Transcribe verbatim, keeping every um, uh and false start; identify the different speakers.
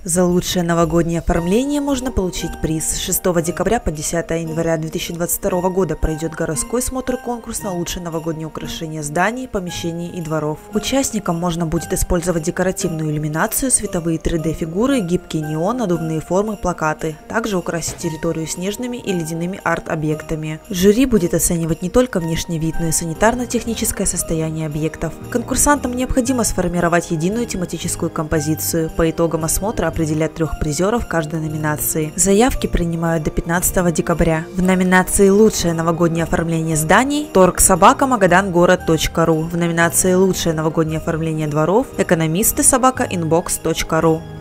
Speaker 1: За лучшее новогоднее оформление можно получить приз. С шестого декабря по десятое января две тысячи двадцать второго года пройдет городской смотр-конкурс на лучшее новогоднее украшение зданий, помещений и дворов. Участникам можно будет использовать декоративную иллюминацию, световые три дэ фигуры, гибкий неон, надувные формы, плакаты. Также украсить территорию снежными и ледяными арт-объектами. Жюри будет оценивать не только внешний вид, но и санитарно-техническое состояние объектов. Конкурсантам необходимо сформировать единую тематическую композицию. По итогам осмотра определять трех призеров каждой номинации. Заявки принимают до пятнадцатого декабря. В номинации «Лучшее новогоднее оформление зданий» торг собака магадан город точка ру. В номинации «Лучшее новогоднее оформление дворов» экономисты собака инбокс точка ру.